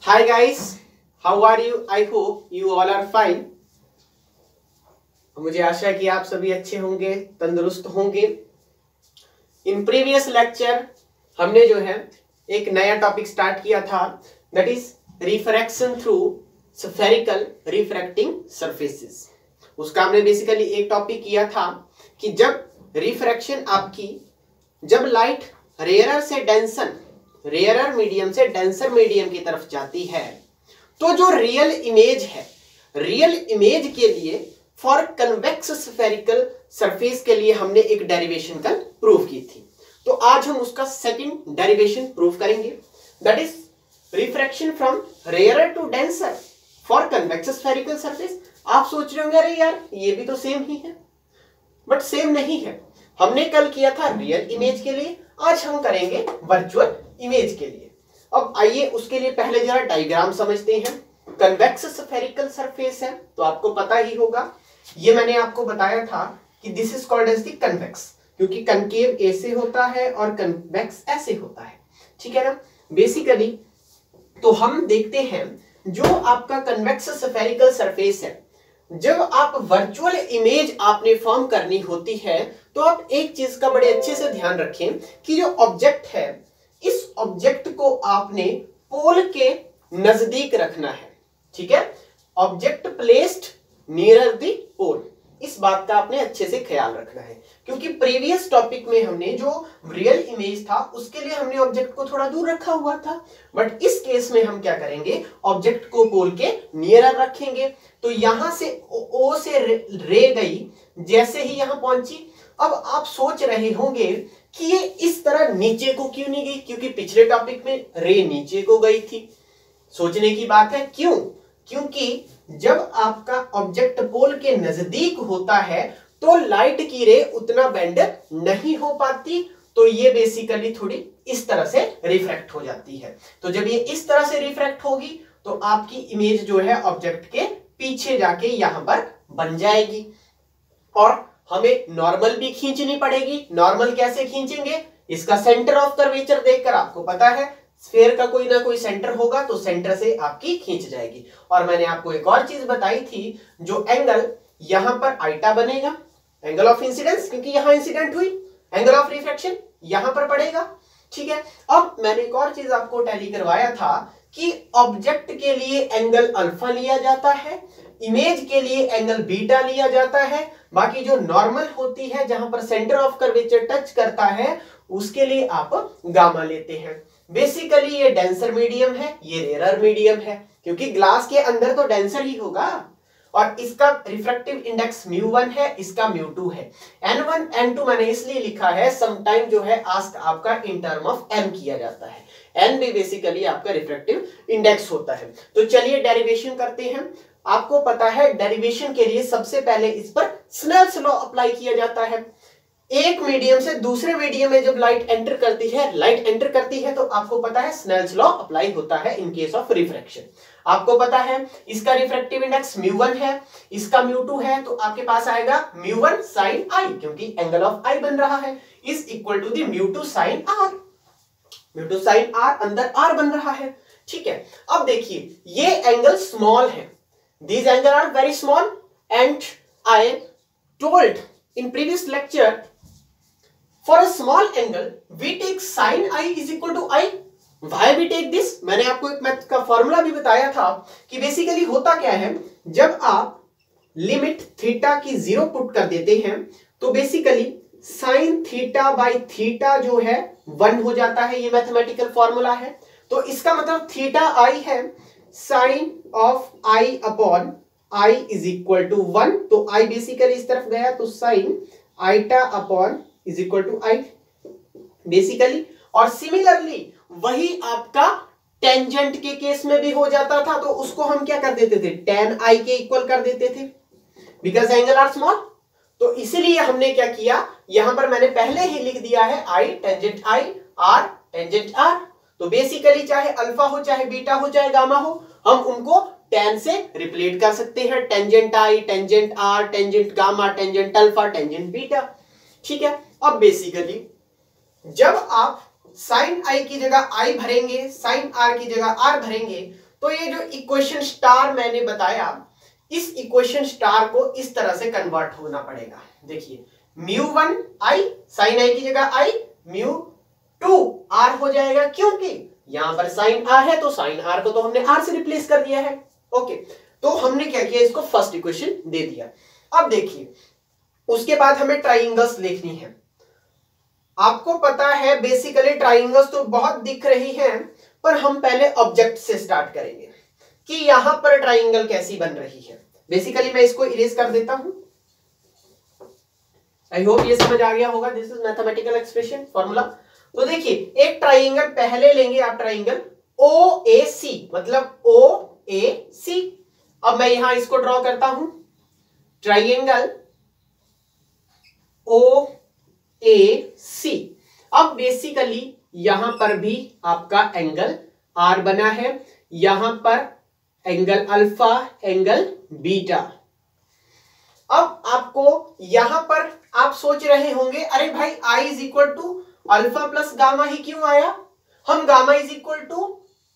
Hi guys, how are you? I hope you all are fine. मुझे आशा है कि आप सभी अच्छे होंगे, तंदुरुस्त होंगे। इन प्रीवियस लेक्चर हमने जो है एक नया टॉपिक स्टार्ट किया था, that is refraction through spherical refracting surfaces. उसका हमने बेसिकली एक टॉपिक किया था कि जब रिफ्रैक्शन आपकी, जब लाइट रेयरर मीडियम से डेंसर मीडियम की तरफ जाती है, तो जो रियल इमेज है, रियल इमेज के लिए फॉर कन्वेक्स स्फेरिकल सरफेस के लिए हमने एक डेरिवेशन कल प्रूव की थी। तो आज हम उसका सेकंड डेरिवेशन प्रूव करेंगे, that is refraction from rarer to denser for convex spherical surface. आप सोच रहे होंगे अरे यार ये भी तो सेम ही है, बट सेम नहीं है। हमने कल किया था रियल इमेज के लिए, आज हम करेंगे वर्चुअल इमेज के लिए। अब आइए उसके लिए पहले जरा डायग्राम समझते हैं। कन्वेक्स स्फेरिकल सरफेस है तो आपको पता ही होगा, ये मैंने आपको बताया था कि this is called as the convex, क्योंकि कनकेव ऐसे होता है और कन्वेक्स ऐसे होता है, ठीक है ना। बेसिकली तो हम देखते हैं जो आपका कन्वेक्स स्फेरिकल सरफेस है, जब आप वर्चुअल इमेज आपने फॉर्म करनी होती है तो आप एक चीज का बड़े अच्छे से ध्यान रखें कि जो ऑब्जेक्ट है, इस ऑब्जेक्ट को आपने पोल के नजदीक रखना है, ठीक है। Object placed near the pole, इस बात का आपने अच्छे से ख्याल रखना है, क्योंकि प्रीवियस टॉपिक में हमने जो रियल इमेज था उसके लिए हमने ऑब्जेक्ट को थोड़ा दूर रखा हुआ था, बट इस केस में हम क्या करेंगे, ऑब्जेक्ट को पोल के नियर रखेंगे। तो यहां से ओ से रे गई, जैसे ही यहां पहुंची, अब आप सोच रहे होंगे कि ये इस तरह नीचे को क्यों नहीं गई, क्योंकि पिछले टॉपिक में रे नीचे को गई थी। सोचने की बात है, क्यों? क्योंकि जब आपका ऑब्जेक्ट पोल के नजदीक होता है तो लाइट की रे उतना बेंड नहीं हो पाती, तो ये बेसिकली थोड़ी इस तरह से रिफ्रैक्ट हो जाती है। तो जब ये इस तरह से रिफ्रैक्ट होगी तो आपकी इमेज जो है ऑब्जेक्ट के पीछे जाके यहां पर बन जाएगी, और हमें नॉर्मल भी खींचनी पड़ेगी। नॉर्मल कैसे खींचेंगे, इसका सेंटर ऑफ कर्वेचर देखकर आपको पता है स्फीयर का कोई ना कोई सेंटर होगा, तो सेंटर से आपकी खींच जाएगी। और मैंने आपको एक और चीज बताई थी, जो एंगल यहां पर आइटा बनेगा, एंगल ऑफ इंसिडेंस, क्योंकि यहां इंसिडेंट हुई, एंगल ऑफ रिफ्रैक्शन यहां पर पड़ेगा, ठीक है। अब मैंने एक और चीज आपको टैली करवाया था कि ऑब्जेक्ट के लिए एंगल अल्फा लिया जाता है, इमेज के लिए एंगल बीटा लिया जाता है, बाकी जो नॉर्मल होती है जहां पर सेंटर ऑफ कर्वेचर टच करता है उसके लिए आप गामा लेते हैं। बेसिकली ये डेंसर मीडियम है, ये रेयर मीडियम है, क्योंकि ग्लास के अंदर तो डेंसर ही होगा, और इसका रिफ्रैक्टिव इंडेक्स μ1 है, इसका μ2 है। n1 n2 मैंने इसलिए लिखा है, समटाइम जो है आस्क आपका इन टर्म ऑफ m किया जाता है, n भी बेसिकली आपका रिफ्रैक्टिव इंडेक्स होता है। तो चलिए डेरिवेशन करते हैं। आपको पता है डेरिवेशन के लिए सबसे पहले इस पर स्नेल्स लॉ अप्लाई किया जाता है। एक मीडियम से दूसरे मीडियम में जब लाइट एंटर करती है तो आपको पता है स्नेल्स लॉ अप्लाई होता है इन केस ऑफ रिफ्रैक्शन। आपको पता है इसका रिफ्रैक्टिव इंडेक्स μ1 है, इसका μ2 है, तो आपके पास आएगा μ1 sin i, क्योंकि एंगल ऑफ i बन रहा है, is equal to the μ2 sin r। μ2 sin r अंदर r बन रहा है, ठीक है। अब देखिए ये एंगल स्मॉल है, these angles are very small, and I told in previous lecture for a small angle we take sin i is equal to I। why we take this, मैंने आपको एक मैथ का फॉर्मूला भी बताया था कि basically होता क्या है, जब आप लिमिट थीटा की 0 पुट कर देते हैं तो basically sine theta by theta जो है 1 हो जाता है, ये मैथमेटिकल फॉर्मूला है। तो इसका मतलब थीटा आई है, sine of I upon I is equal to 1, तो आई बेसिकली इस तरफ गया तो sine iota upon is equal to I basically. और सिमिलरली वही आपका टेंजेंट के केस में भी हो जाता था, तो उसको हम क्या कर देते थे, टेन आई के इक्वल कर देते थे, बिकॉज एंगल आर स्मॉल। तो इसीलिए हमने क्या किया, यहां पर मैंने पहले ही लिख दिया है I tangent I, R tangent R. तो बेसिकली चाहे अल्फा हो, चाहे बीटा हो, चाहे गामा हो, हम उनको टेन से रिप्लेट कर सकते हैं, tangent I, tangent R, tangent gamma, tangent alpha, tangent beta, ठीक है। अब बेसिकली जब आप साइन आई की जगह आई भरेंगे, साइन आर की जगह आर भरेंगे, तो ये जो इक्वेशन स्टार मैंने बताया, इस इक्वेशन स्टार को इस तरह से कन्वर्ट होना पड़ेगा। देखिए μ1 i sin i की जगह i, μ2 r हो जाएगा, क्योंकि यहां पर sin r है तो sin r को तो हमने r से रिप्लेस कर दिया है। ओके, तो हमने क्या किया, इसको फर्स्ट इक्वेशन दे दिया। अब देखिए उसके बाद हमें ट्राइंगल्स लिखनी है। आपको पता है बेसिकली ट्राइंगल्स तो बहुत दिख रही हैं, पर हम पहले ऑब्जेक्ट से स्टार्ट करेंगे कि यहां पर ट्राइंगल कैसी बन रही है। बेसिकली मैं इसको इरेज कर देता हूं। आई होप ये समझ आ गया होगा। This is mathematical expression formula. तो देखिए एक ट्राइंगल पहले लेंगे आप, ट्राइंगल OAC, मतलब OAC। अब मैं यहां इसको ड्रॉ करता हूं, ट्राइंगल OAC। अब बेसिकली यहां पर भी आपका एंगल R बना है, यहां पर एंगल अल्फा, एंगल बीटा। अब आपको यहां पर आप सोच रहे होंगे अरे भाई I is equal to alpha plus gamma ही क्यों आया, हम गामा इज इक्वल टू,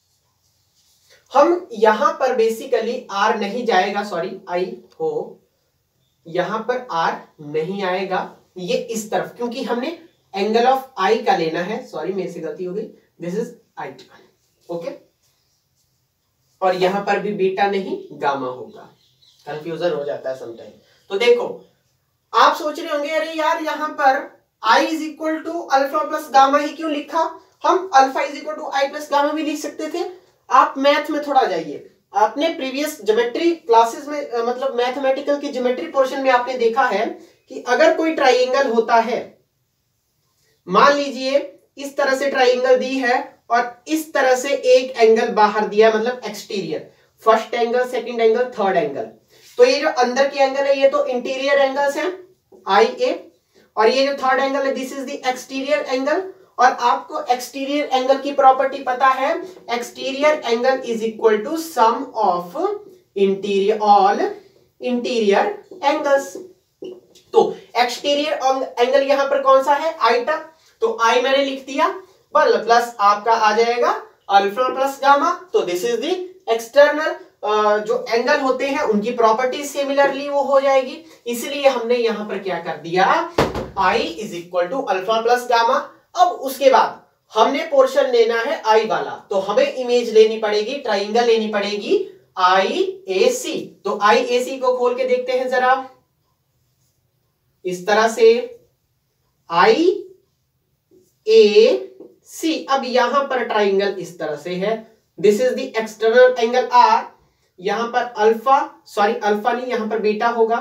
हम यहां पर बेसिकली R नहीं जाएगा, सॉरी I हो, यहां पर R नहीं आएगा, ये इस तरफ, क्योंकि हमने एंगल ऑफ I का लेना है। सॉरी मेरे से गलती हो गई, दिस इज I। ओके, और यहां पर भी बीटा नहीं गामा होगा, कंफ्यूजन हो जाता है समटाइम। तो देखो आप सोच रहे होंगे अरे यार यहां पर I is equal to alpha plus gamma ही क्यों लिखा, हम alpha is equal to I plus gamma भी लिख सकते थे। आप मैथ में थोड़ा जाइए, आपने प्रीवियस ज्योमेट्री क्लासेस में मतलब मैथमेटिकल की ज्योमेट्री पोर्शन में आपने देखा है कि अगर कोई ट्राइंगल होता है, मान लीजिए इस तरह से ट्राइंगल दी है और इस तरह से एक एंगल बाहर दिया, मतलब exterior, first angle, second angle, third angle. तो ये जो अंदर की एंगल है ये तो इंटीरियर एंगल्स हैं IA, और ये जो थर्ड एंगल है this is the exterior angle. और आपको एक्सटीरियर एंगल की प्रॉपर्टी पता है, exterior angle is equal to sum of interior all interior angles. तो एक्सटीरियर एंगल यहां पर कौन सा है, आईटा, तो I मैंने लिख दिया, प्लस आपका आ जाएगा अल्फा प्लस गामा। तो दिस इज द एक्सटर्नल, जो एंगल होते हैं उनकी प्रॉपर्टी सिमिलरली वो हो जाएगी, इसलिए हमने यहां पर क्या कर दिया, I is equal to alpha plus gamma. अब उसके बाद हमने पोर्शन लेना है I वाला, तो हमें इमेज लेनी पड़ेगी, ट्राइंगल लेनी पड़ेगी IAC। तो IAC को खोल के देखते हैं जरा, इस तरह से IAC। अब यहां पर ट्राइंगल इस तरह से है, this is the external angle R, यहां पर अल्फा, सॉरी अल्फा नहीं, यहां पर बीटा होगा,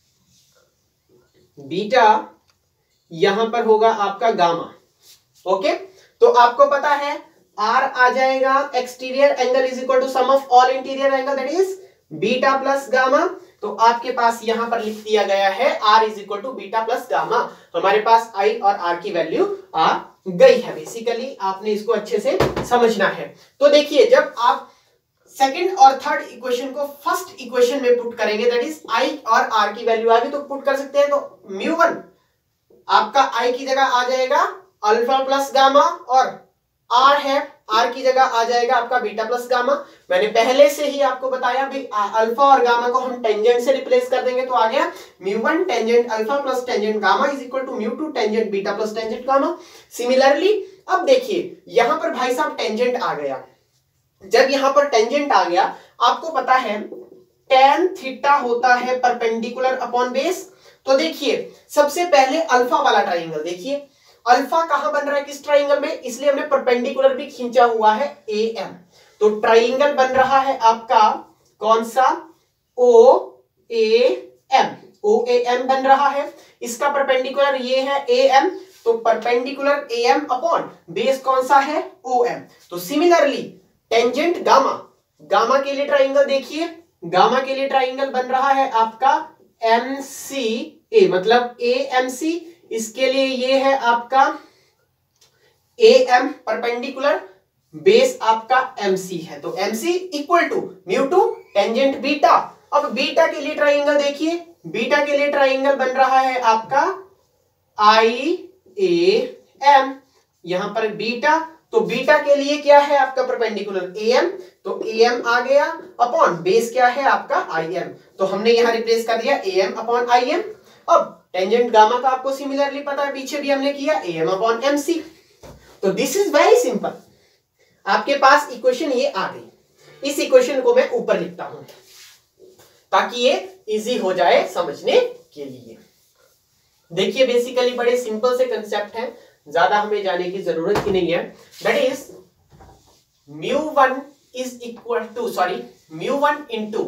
बीटा यहां पर होगा आपका गामा। ओके, तो आपको पता है R आ जाएगा, exterior angle is equal to sum of all interior angle, that is beta plus gamma. तो आपके पास यहां पर लिख दिया गया है R is equal to beta plus gamma. हमारे पास I और R की वैल्यू आ गई है। बेसिकली आपने इसको अच्छे से समझना है। तो देखिए जब आप सेकंड और थर्ड इक्वेशन को फर्स्ट इक्वेशन में पुट करेंगे, दैट इज I और R की वैल्यू आ गई, तो पुट कर सकते हैं। तो μ1 आपका I की जगह आ जाएगा अल्फा प्लस गामा, और R है, R की जगह आ जाएगा आपका बीटा प्लस गामा। मैंने पहले से ही आपको बताया भी अल्फा और गामा को हम टेंजेंट से रिप्लेस कर देंगे, तो आ गया μ1 tangent alpha plus tangent gamma is equal to μ2 tangent beta plus tangent gamma. Similarly अब देखिए यहां पर भाई साहब टेंजेंट आ गया। जब यहां पर टेंजेंट आ गया, आपको पता है tan थीटा होता है परपेंडिकुलर अपॉन बेस। तो देखिए सबसे पहले अल्फा वाला ट्राइंगल देखिए, अल्फा कहां बन रहा है, किस ट्राइंगल में, इसलिए हमने परपेंडिकुलर भी खींचा हुआ है AM। तो ट्राइंगल बन रहा है आपका कौन सा, OAM बन रहा है, इसका परपेंडिकुलर ये है AM, तो परपेंडिकुलर AM अपॉन बेस कौन सा है, OM। तो सिमिलरली टेंजेंट गामा, गामा के लिए ट्राइंगल देखिए, गामा के लिए ट्राइंगल बन रहा है आपका MCA, मतलब AMC, इसके लिए ये है आपका AM परपेंडिकुलर, बेस आपका MC है, तो MC equal to μ2 tangent beta. अब बीटा के लिए ट्राइंगल देखिए, बीटा के लिए ट्राइंगल बन रहा है आपका IAM, यहां पर बीटा तो बीटा के लिए क्या है आपका परपेंडिकुलर AM, तो AM आ गया अपॉन बेस क्या है आपका IM, तो हमने यहां रिप्लेस कर दिया AM अपॉन IM। अब टेंजेंट गामा का आपको सिमिलरली पता है, पीछे भी हमने किया AM अपॉन MC। तो दिस इज वेरी सिंपल, आपके पास इक्वेशन ये आ गई। इस इक्वेशन को मैं ऊपर लिखता हूं ताकि ये इजी हो जाए समझने के लिए। देखिए बेसिकली बड़े सिंपल से कंसेप्ट हैं, ज्यादा हमें जाने की जरूरत ही नहीं है। That is μ1 is equal to μ1 into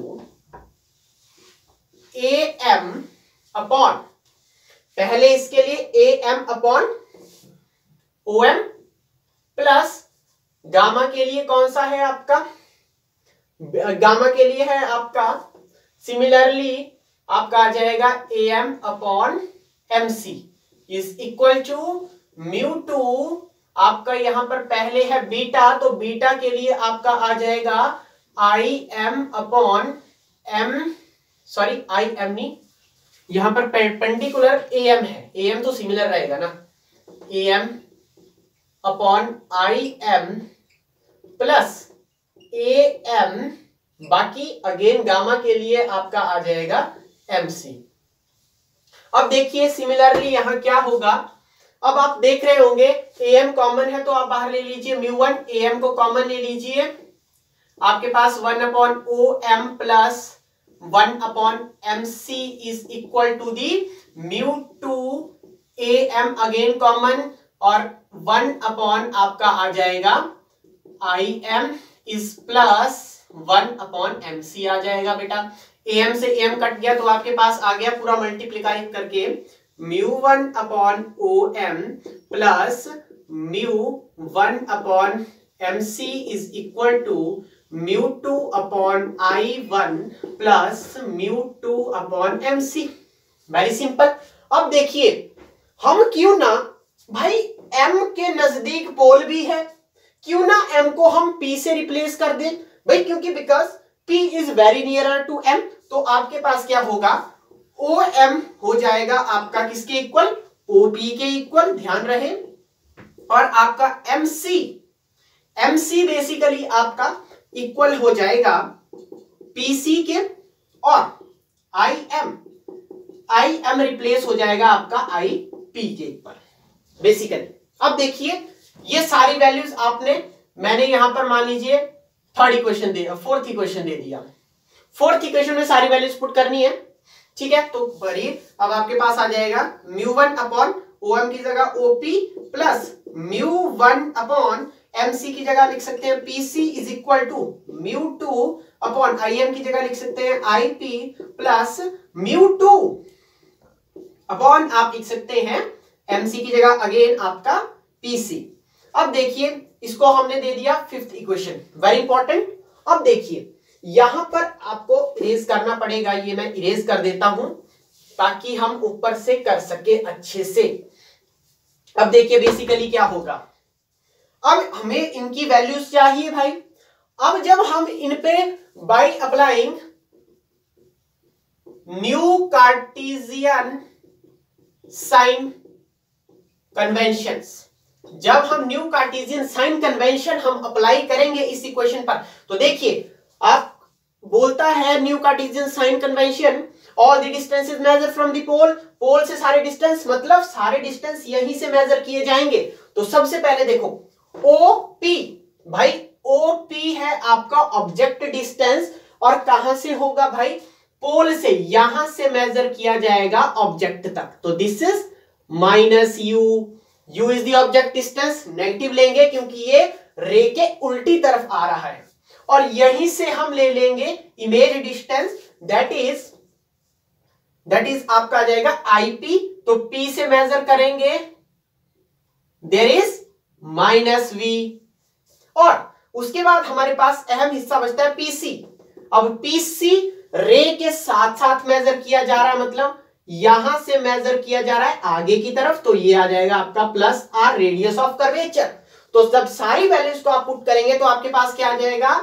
AM upon, पहले इसके लिए AM upon OM plus gamma के लिए कौन सा है आपका, गामा के लिए है आपका सिमिलरली आपका आ जाएगा AM upon MC is equal to μ2, आपका यहां पर पहले है बीटा, तो बीटा के लिए आपका आ जाएगा IM अपॉन IM नहीं, यहां पर परपेंडिकुलर AM है, AM तो सिमिलर रहेगा ना, AM upon IM plus AM, बाकी अगेन गामा के लिए आपका आ जाएगा MC। अब देखिए सिमिलरली यहां क्या होगा, अब आप देख रहे होंगे AM कॉमन है तो आप बाहर ले लीजिए μ1, AM को कॉमन ले लीजिए, आपके पास 1 upon OM plus 1 upon MC is equal to the μ2 AM again common, और 1 अपॉन आपका आ जाएगा IM is plus 1 upon MC आ जाएगा बेटा। AM से AM कट गया तो आपके पास आ गया पूरा मल्टीप्लीकाई करके μ1 upon OM plus μ1 upon MC is equal to μ2 upon I1 plus μ2 upon MC। Very simple. अब देखिए हम क्यों ना भाई M के नजदीक पोल भी है, क्यों ना M को हम P से रिप्लेस कर दें भाई, क्योंकि because P is very nearer to M, तो आपके पास क्या होगा OM हो जाएगा आपका किसके इक्वल, OP के इक्वल, ध्यान रहे, और आपका MC बेसिकली आपका इक्वल हो जाएगा PC के, और IM रिप्लेस हो जाएगा आपका IP के इक्वल बेसिकली। अब देखिए ये सारी वैल्यूज मैंने यहां पर मान लीजिए फोर्थ इक्वेशन दे दिया, फोर्थ इक्वेशन में सारी वैल्यूज पुट करनी है, ठीक है। तो बड़ी अब आपके पास आ जाएगा μ1 अपॉन OM की जगह OP प्लस μ1 अपॉन MC की जगह लिख सकते हैं PC is equal to μ2 upon IM की जगह लिख सकते हैं IP प्लस μ2 अपॉन आप लिख सकते हैं MC की जगह अगेन आपका PC। अब देखिए इसको हमने दे दिया फिफ्थ इक्वेशन, वेरी इंपॉर्टेंट। अब देखिए यहां पर आपको इरेज करना पड़ेगा, ये मैं इरेज कर देता हूं ताकि हम ऊपर से कर सके अच्छे से। अब देखिए बेसिकली क्या होगा, अब हमें इनकी वैल्यूज चाहिए भाई। अब जब हम इन पे by applying new cartesian sign conventions, जब हम न्यू कार्टेशियन साइन कन्वेंशन हम अप्लाई करेंगे इस इक्वेशन पर, तो देखिए आप बोलता है new cartesian sign convention all the distances measure from the pole, pole से सारे डिस्टेंस मतलब सारे डिस्टेंस यहीं से मेजर किए जाएंगे। तो सबसे पहले देखो OP, भाई OP है आपका ऑब्जेक्ट डिस्टेंस, और कहां से होगा भाई, पोल से, यहां से मेजर किया जाएगा ऑब्जेक्ट तक। तो this is minus U is the object distance, negative लेंगे क्योंकि ये रे के उल्टी तरफ आ रहा है, और यहीं से हम ले लेंगे इमेज डिस्टेंस, दैट इज आपका आ जाएगा IP, तो P से मेजर करेंगे देयर इज माइनस V, और उसके बाद हमारे पास अहम हिस्सा बचता है PC। अब PC रे के साथ साथ मेजर किया जा रहा है, मतलब यहां से मेजर किया जा रहा है आगे की तरफ, तो ये आ जाएगा आपका plus R radius of curvature. तो जब सारी वैल्यूज को आप पुट करेंगे तो आपके पास क्या आ जाएगा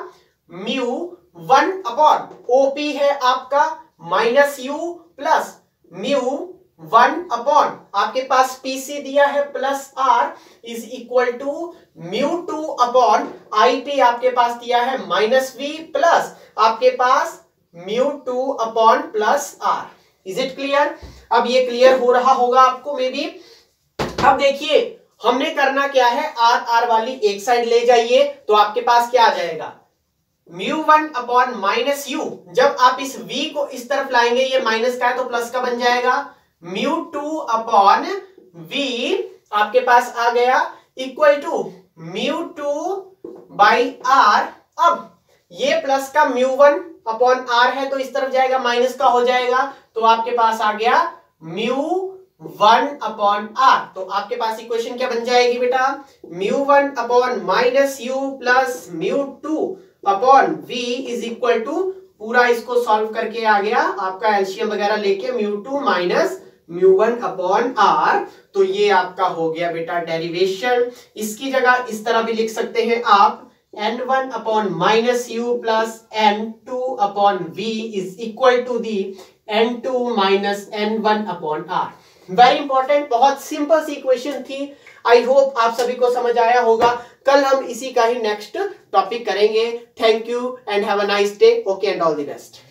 μ1 अपॉन OP है आपका माइनस U प्लस 1 अपॉन आपके पास PC दिया है plus R is equal to μ2 upon IP आपके पास दिया है -V प्लस आपके पास μ2 upon plus R। Is it clear? अब ये क्लियर हो रहा होगा आपको मे बी। अब देखिए हमने करना क्या है, R वाली एक साइड ले जाइए तो आपके पास क्या आ जाएगा, μ1 अपॉन -u। जब आप इस v को इस तरफ लाएंगे, ये माइनस का है तो प्लस का बन जाएगा, μ2 अपॉन v आपके पास आ गया इक्वल टू μ2 बाई r। अब ये प्लस का μ1 अपॉन r है तो इस तरफ जाएगा, माइनस का हो जाएगा तो आपके पास आ गया μ1 अपॉन r। तो आपके पास इक्वेशन क्या बन जाएगी बेटा, μ1 upon -u plus μ2 upon v is equal to, पूरा इसको सॉल्व करके आ गया आपका एलसीएम वगैरह लेके μ2 माइनस μ1 अपॉन r। तो ये आपका हो गया बेटा डेरिवेशन। इसकी जगह इस तरह भी लिख सकते हैं आप, n1 upon -u plus n2 upon v is equal to the n2 minus n1 upon r। Very important, बहुत सिंपल सी इक्वेशन थी। आई होप आप सभी को समझ आया होगा। कल हम इसी का ही नेक्स्ट टॉपिक करेंगे। Thank you and have a nice day. Okay and all the best.